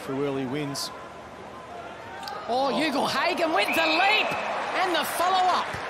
through early wins. Oh, Ugle-Hagan with the leap and the follow-up.